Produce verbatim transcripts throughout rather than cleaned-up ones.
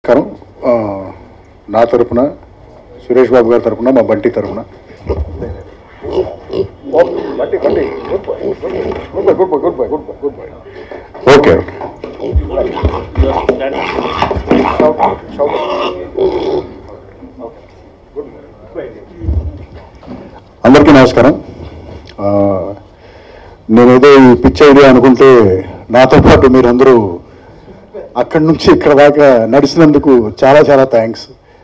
నమస్కారం. నా తరపున సురేష్ బాబు గారి తరపున మా బంటి తరపున ఓకే ఓకే అందరికీ నమస్కారం. నేనేదో ఈ పిచ్ ఐడియా అనుకుంటే నాతో పాటు మీరందరూ అక్కడి నుంచి ఇక్కడ దాకా నడిచినందుకు చాలా చాలా థ్యాంక్స్.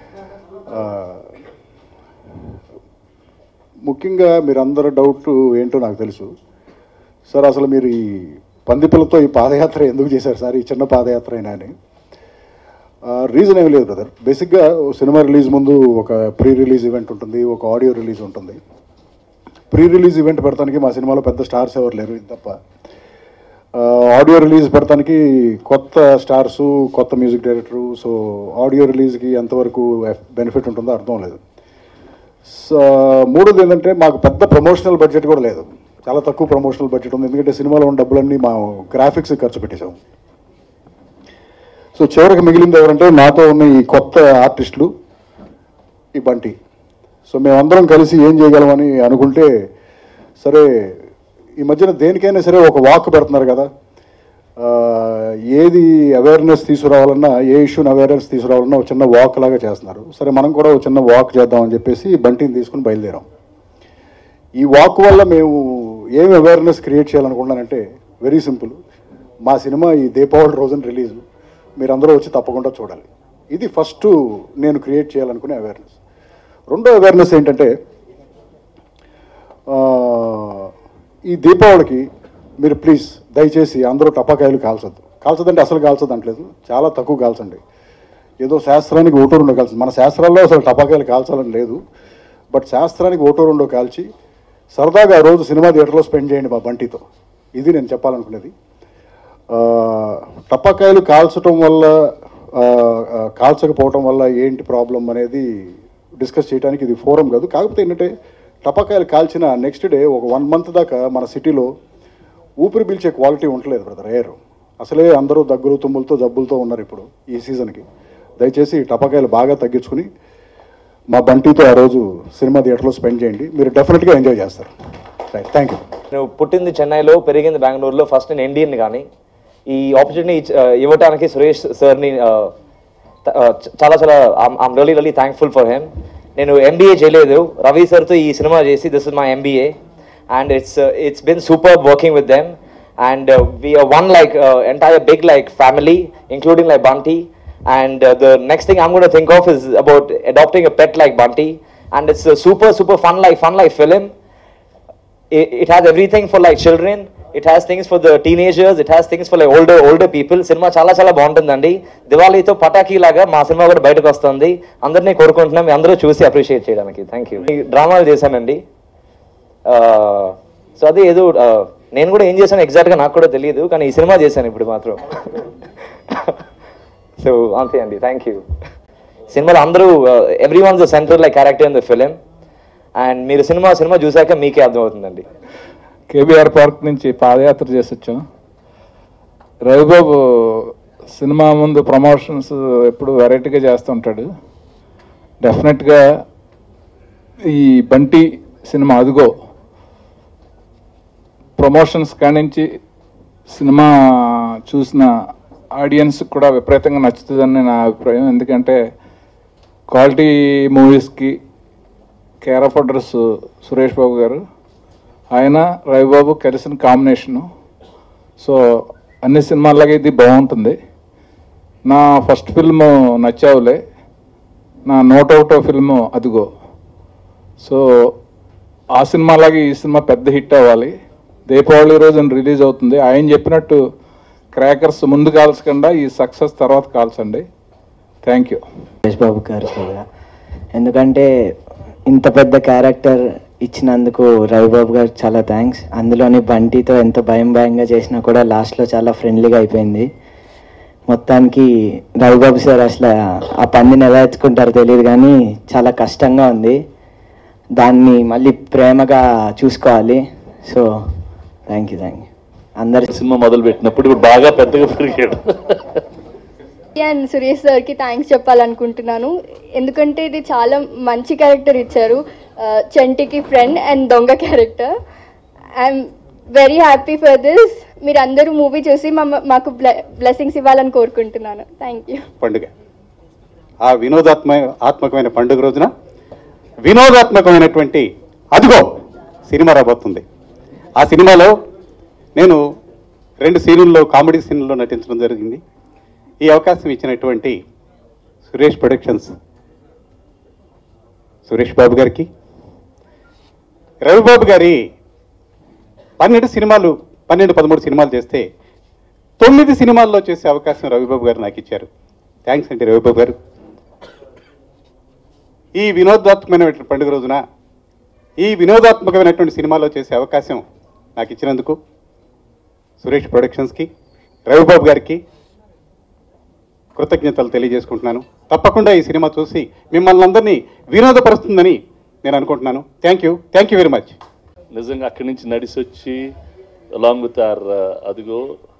ముఖ్యంగా మీరందరూ డౌట్ ఏంటో నాకు తెలుసు సార్. అసలు మీరు ఈ పందిపిల్లతో ఈ పాదయాత్ర ఎందుకు చేశారు సార్, ఈ చిన్న పాదయాత్ర అయినా అని. రీజన్ ఏమి లేదు బ్రదర్. బేసిక్గా సినిమా రిలీజ్ ముందు ఒక ప్రీ రిలీజ్ ఈవెంట్ ఉంటుంది, ఒక ఆడియో రిలీజ్ ఉంటుంది. ప్రీ రిలీజ్ ఈవెంట్ పెడతానికి మా సినిమాలో పెద్ద స్టార్స్ ఎవరు లేరు, ఇది తప్ప. ఆడియో రిలీజ్ పెడతానికి కొత్త స్టార్సు, కొత్త మ్యూజిక్ డైరెక్టరు. సో ఆడియో రిలీజ్కి ఎంతవరకు బెనిఫిట్ ఉంటుందో అర్థం లేదు. సో మూడోది ఏంటంటే మాకు పెద్ద ప్రమోషనల్ బడ్జెట్ కూడా లేదు, చాలా తక్కువ ప్రమోషనల్ బడ్జెట్ ఉంది. ఎందుకంటే సినిమాలో ఉన్న డబ్బులన్నీ మా గ్రాఫిక్స్ ఖర్చు పెట్టేశాము. సో చివరికి మిగిలింది ఎవరంటే నాతో ఉన్న ఈ కొత్త ఆర్టిస్టులు, ఈ బంటి. సో మేమందరం కలిసి ఏం చేయగలమని అనుకుంటే, సరే ఈ మధ్యన దేనికైనా సరే ఒక వాక్ పెడుతున్నారు కదా, ఏది అవేర్నెస్ తీసుకురావాలన్నా, ఏ ఇష్యూని అవేర్నెస్ తీసుకురావాలన్నా ఒక చిన్న వాక్ లాగా చేస్తున్నారు. సరే మనం కూడా ఒక చిన్న వాక్ చేద్దామని చెప్పేసి బంటిని తీసుకుని బయలుదేరాం. ఈ వాక్ వల్ల మేము ఏమి అవేర్నెస్ క్రియేట్ చేయాలనుకున్నానంటే వెరీ సింపుల్. మా సినిమా ఈ దీపావళి రోజున రిలీజ్, మీరందరూ వచ్చి తప్పకుండా చూడాలి. ఇది ఫస్ట్ నేను క్రియేట్ చేయాలనుకునే అవేర్నెస్. రెండో అవేర్నెస్ ఏంటంటే, ఈ దీపావళికి మీరు ప్లీజ్ దయచేసి అందరూ టపాకాయలు కాల్చొద్దు. కాల్చదంటే అసలు కాల్చదు అంటలేదు, చాలా తక్కువ కాల్చండి. ఏదో శాస్త్రానికి ఓటో రెండో కాల్చదు. మన శాస్త్రాల్లో అసలు టపాకాయలు కాల్చాలని లేదు, బట్ శాస్త్రానికి ఓటో రెండో కాల్చి సరదాగా ఆ రోజు సినిమా థియేటర్లో స్పెండ్ చేయండి మా బంటితో. ఇది నేను చెప్పాలనుకునేది. టపాకాయలు కాల్చడం వల్ల, కాల్చకపోవటం వల్ల ఏంటి ప్రాబ్లం అనేది డిస్కస్ చేయడానికి ఇది ఫోరం కాదు. కాకపోతే ఏంటంటే, టపాకాయలు కాల్చిన నెక్స్ట్ డే ఒక వన్ మంత్ దాకా మన సిటీలో ఊపిరి పీల్చే క్వాలిటీ ఉండలేదు బ్రదర్. ఎయిర్ అసలే అందరూ దగ్గులు తుమ్ములతో జబ్బులతో ఉన్నారు ఇప్పుడు ఈ సీజన్కి. దయచేసి టపాకాయలు బాగా తగ్గించుకుని మా బంటితో ఆ రోజు సినిమా థియేటర్లో స్పెండ్ చేయండి, మీరు డెఫినెట్గా ఎంజాయ్ చేస్తారు. Right, thank you. నేను పుట్టింది చెన్నైలో, పెరిగింది బెంగళూరులో. ఫస్ట్ నేను ఇండియన్, కానీ ఈ ఆపర్చునిటీ ఇవ్వడానికి సురేష్ సార్ని చాలా చాలా I'm really really thankful for him. నేను ఎంబీఏ చేయలేదు, రవి సార్తో ఈ సినిమా చేసి this is my MBA, and it's it's been super working with them. And we are one like entire big like family, including like Bunty. And uh, the next thing I'm going to think of is about adopting a pet like Bunty, and it's a super super fun like fun like film. It, it has everything for like children, it has things for the teenagers, it has things for like older older people. Cinema chala chala బాగుంటుందండి. దివాళీతో పటాకీ లాగా మా cinema కూడా బయటకు వస్తుంది. అందరినీ కోరుకుంటున్నాం మీ అందరూ చూసి అప్రిషియేట్ చేయడానికి. Thank you. డ్రామాలు చేశానండి. సో అదే ఏదో నేను కూడా ఏం చేశాను ఎగ్జాక్ట్గా నాకు కూడా తెలియదు, కానీ ఈ సినిమా చేశాను ఇప్పుడు మాత్రం. సో అంతే అండి, థ్యాంక్ యూ. సినిమాలో అందరూ every one's the centre like character in the film, and మీరు సినిమా సినిమా చూసాక మీకే అర్థమవుతుందండి. కేబీఆర్ పార్క్ నుంచి పాదయాత్ర చేసి వచ్చాం. రవిబాబు సినిమా ముందు ప్రమోషన్స్ ఎప్పుడు వెరైటీగా చేస్తుంటాడు. డెఫినెట్గా ఈ బంటి సినిమా అదిగో ప్రమోషన్స్ కానించి సినిమా చూసిన ఆడియన్స్ కూడా విపరీతంగా నచ్చుతుందని నా అభిప్రాయం. ఎందుకంటే క్వాలిటీ మూవీస్కి care of address Suresh Babu గారు, ఆయన రవిబాబు కలిసిన కాంబినేషను. సో అన్ని సినిమాలాగా ఇది బాగుంటుంది. నా ఫస్ట్ ఫిల్ము నచ్చావులే, నా నోట్ అవుట్ ఫిల్ము అదిగో. సో ఆ సినిమాలాగే ఈ సినిమా పెద్ద హిట్ అవ్వాలి. దీపావళి రోజున రిలీజ్ అవుతుంది. ఆయన చెప్పినట్టు క్రాకర్స్ ముందు కాల్చకుండా ఈ సక్సెస్ తర్వాత కాల్చండి. Thank you. సురేష్ బాబు గారు కూడా, ఎందుకంటే ఇంత పెద్ద క్యారెక్టర్ ఇచ్చినందుకు రవిబాబు గారు చాలా థ్యాంక్స్. అందులోని బంటితో ఎంత భయం భయంగా చేసినా కూడా లాస్ట్లో చాలా ఫ్రెండ్లీగా అయిపోయింది. మొత్తానికి రవిబాబు సార్ అసలు ఆ పందిని ఎలా ఎత్తుకుంటారో తెలియదు, కానీ చాలా కష్టంగా ఉంది. దాన్ని మళ్ళీ ప్రేమగా చూసుకోవాలి. So thank you thank you. అందరు సినిమా మొదలు పెట్టినప్పుడు ఇప్పుడు బాగా పెద్దగా పెరిగాడు. అండ్ సురేష్ సార్కి థ్యాంక్స్ చెప్పాలనుకుంటున్నాను. ఎందుకంటే ఇది చాలా మంచి క్యారెక్టర్ ఇచ్చారు, చంటికి ఫ్రెండ్ అండ్ దొంగ character. I'm very happy for this. మీరు అందరూ మూవీ చూసి మాకు బ్లెస్సింగ్స్ ఇవ్వాలని కోరుకుంటున్నాను. Thank you. పండుగ ఆ వినోదాత్మ ఆత్మకమైన పండుగ రోజున వినోదాత్మకమైనటువంటి అదిగో సినిమా రాబోతుంది. ఆ సినిమాలో నేను రెండు సీనుల్లో కామెడీ సీన్లలో నటించడం జరిగింది. ఈ అవకాశం ఇచ్చినటువంటి సురేష్ ప్రొడక్షన్స్ సురేష్ బాబు గారికి, రవిబాబు గారి పన్నెండు సినిమాలు పన్నెండు పదమూడు సినిమాలు చేస్తే తొమ్మిది సినిమాల్లో చేసే అవకాశం రవిబాబు గారు నాకు ఇచ్చారు. థ్యాంక్స్ అండి రవిబాబు గారు. ఈ వినోదాత్మకమైనటువంటి పండుగ రోజున ఈ వినోదాత్మకమైనటువంటి సినిమాలో చేసే అవకాశం నాకు ఇచ్చినందుకు సురేష్ ప్రొడక్షన్స్కి, రవిబాబు గారికి కృతజ్ఞతలు తెలియజేసుకుంటున్నాను. తప్పకుండా ఈ సినిమా చూసి మిమ్మల్ని అందరినీ వినోదపరుస్తుందని నేను అనుకుంటున్నాను. Thank you thank you very much. నిజంగా అక్కడి నుంచి నడిచి వచ్చి అలాంగ్ విత్ ఆర్ అదిగో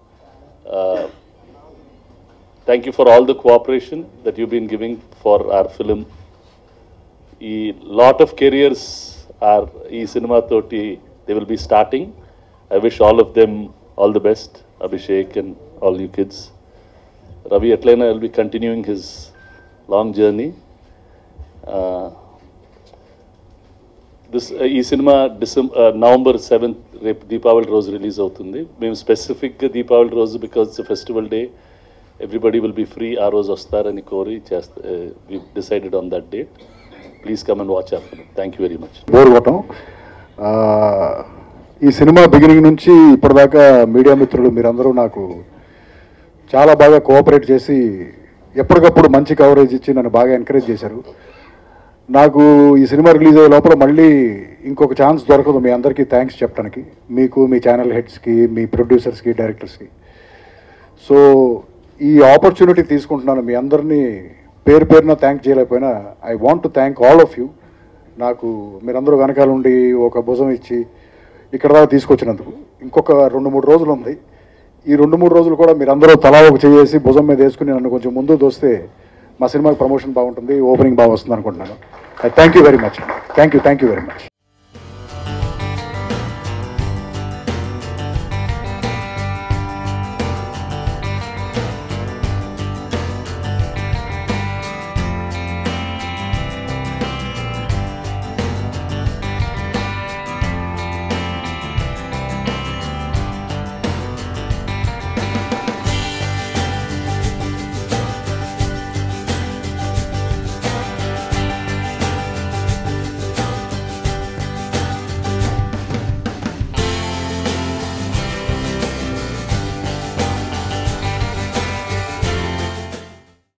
thank you for all the cooperation that you been giving for our film. ఈ లాట్ ఆఫ్ కెరియర్స్ ఆర్ ఈ సినిమా తోటి they will be starting. I wish all of them all the best. Abhishek and all you kids. Ravi Atlena will be continuing his long journey. Uh, this uh, ee cinema December uh, November seventh రేపు దీపావళి రోజు release అవుతుంది. మేము స్పెసిఫిక్గా దీపావళి రోజు because it's festival day, everybody will be free, ఆ రోజు వస్తారని కోరి చేస్తా we decided on that date. Please come and watch our film. Thank you very much. బోర్గొట్టం ఈ సినిమా బిగినింగ్ నుంచి ఇప్పటిదాకా మీడియా మిత్రులు మీరందరూ నాకు చాలా బాగా కోఆపరేట్ చేసి ఎప్పటికప్పుడు మంచి కవరేజ్ ఇచ్చి నన్ను బాగా ఎంకరేజ్ చేశారు. నాకు ఈ సినిమా రిలీజ్ అయ్యే లోపల మళ్ళీ ఇంకొక ఛాన్స్ దొరకదు మీ అందరికీ థ్యాంక్స్ చెప్పడానికి, మీకు, మీ ఛానల్ హెడ్స్కి, మీ ప్రొడ్యూసర్స్కి, డైరెక్టర్స్కి. సో ఈ ఆపర్చునిటీ తీసుకుంటున్నాను. మీ అందరినీ పేరు పేరున థ్యాంక్ చేయలేకపోయినా I want to thank all of you. నాకు మీరందరూ వెనకాల ఉండి ఒక భుజం ఇచ్చి ఇక్కడ దాకా తీసుకొచ్చినందుకు. ఇంకొక రెండు మూడు రోజులు ఉంది. ఈ రెండు మూడు రోజులు కూడా మీరందరూ తలా ఒక చేసి భుజం మీద వేసుకుని నన్ను కొంచెం ముందు దోస్తే మా సినిమాకి ప్రమోషన్ బాగుంటుంది, ఓపెనింగ్ బాగా వస్తుంది అనుకుంటున్నాను. Thank you very much. Thank you thank you very much.